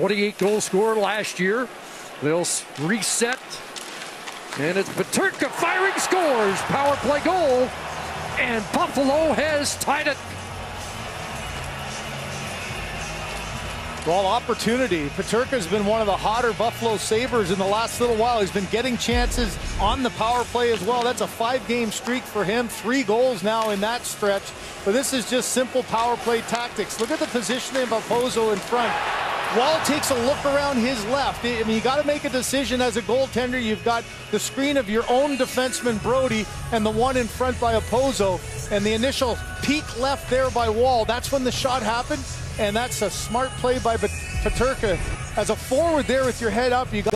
28 goal scorer last year. They'll reset. And it's Peterka firing, scores. Power play goal. And Buffalo has tied it. Well, opportunity. Peterka's been one of the hotter Buffalo Sabres in the last little while. He's been getting chances on the power play as well. That's a 5-game streak for him. 3 goals now in that stretch. But this is just simple power play tactics. Look at the positioning of Okposo in front. Wall takes a look around his left. I mean, you got to make a decision as a goaltender. You've got the screen of your own defenseman, Brody, and the one in front by Okposo. And the initial peek left there by Wall. That's when the shot happened. And that's a smart play by Peterka. As a forward there with your head up, you got